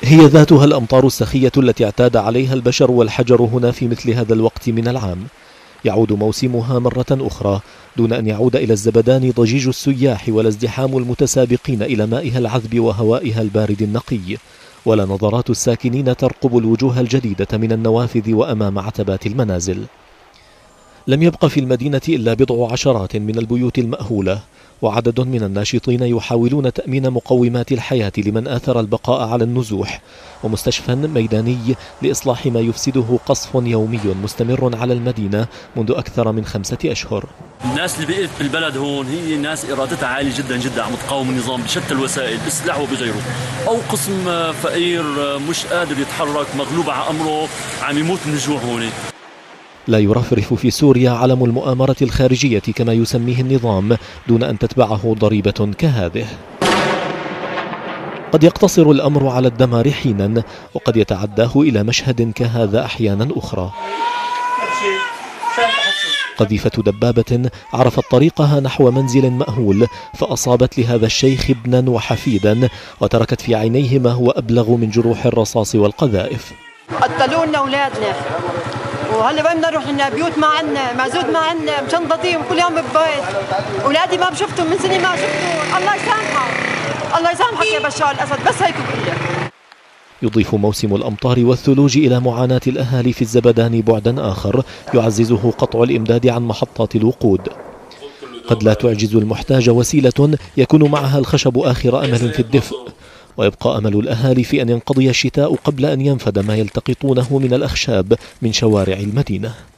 هي ذاتها الأمطار السخية التي اعتاد عليها البشر والحجر هنا في مثل هذا الوقت من العام. يعود موسمها مرة أخرى دون أن يعود إلى الزبدان ضجيج السياح ولا ازدحام المتسابقين إلى مائها العذب وهوائها البارد النقي، ولا نظرات الساكنين ترقب الوجوه الجديدة من النوافذ وأمام عتبات المنازل. لم يبق في المدينة إلا بضع عشرات من البيوت المأهولة، وعدد من الناشطين يحاولون تأمين مقومات الحياة لمن آثر البقاء على النزوح، ومستشفى ميداني لإصلاح ما يفسده قصف يومي مستمر على المدينة منذ أكثر من 5 أشهر. الناس اللي بقيت بالبلد هون هي ناس إرادتها عالية جدا جدا، عم تقاوم النظام بشتى الوسائل بالسلاح وبغيره، أو قسم فقير مش قادر يتحرك مغلوب على أمره عم يموت من الجوع هون. لا يرفرف في سوريا علم المؤامرة الخارجية كما يسميه النظام دون أن تتبعه ضريبة كهذه. قد يقتصر الأمر على الدمار حينا، وقد يتعداه إلى مشهد كهذا أحيانا أخرى. قذيفة دبابة عرفت طريقها نحو منزل مأهول، فأصابت لهذا الشيخ ابنا وحفيدا، وتركت في عينيه ما هو أبلغ من جروح الرصاص والقذائف. قتلوا لنا أولادنا، وهلا وين بدنا نروح لنا؟ بيوت ما عندنا، معزود ما عندنا، مشنططين كل يوم بالبيت. اولادي ما بشوفتهم من سنين ما شفتهم، الله يسامحك، الله يسامحك يا بشار الاسد، بس هيك بقول لك. يضيف موسم الأمطار والثلوج إلى معاناة الأهالي في الزبدان بعدا آخر يعززه قطع الإمداد عن محطات الوقود. قد لا تعجز المحتاج وسيلة يكون معها الخشب آخر أمل في الدفء، ويبقى أمل الأهالي في أن ينقضي الشتاء قبل أن ينفد ما يلتقطونه من الأخشاب من شوارع المدينة.